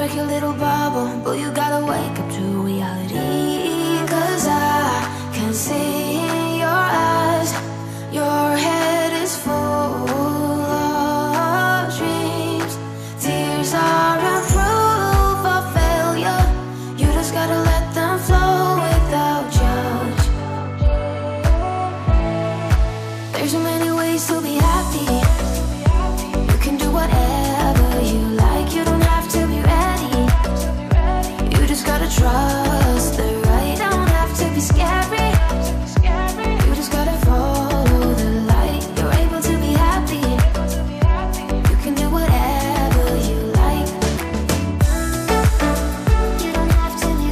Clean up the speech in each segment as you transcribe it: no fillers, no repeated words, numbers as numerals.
like your little bubble, but you gotta wake up to reality. 'Cause I can see in your eyes, your head is full of dreams. Tears are a proof of failure. You just gotta let them flow without judge. There's so many ways to be happy. You can do whatever you like. You don't have to be ready. You just gotta trust the right. Don't have to be scary. You just gotta follow the light. You're able to be happy. You can do whatever you like. You don't have to be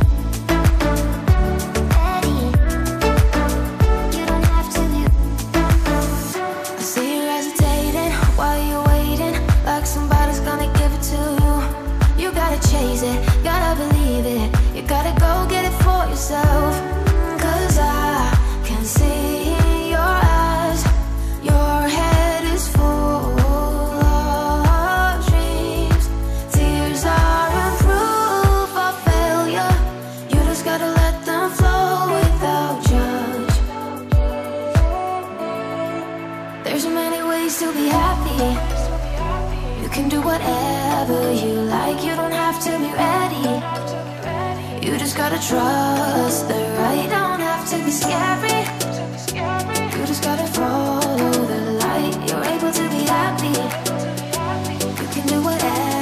ready. You don't have to be. I see you hesitating while you're waiting, like somebody's gonna give it to you. You gotta chase it, gotta believe it. You gotta go get it for yourself. 'Cause I can see in your eyes, your head is full of dreams. Tears are a proof of failure. You just gotta let them flow without judge. There's so many ways to be happy. You can do whatever you like. You don't have to be ready. You just gotta trust the right. Don't have to be scary. You just gotta follow the light. You're able to be happy. You can do whatever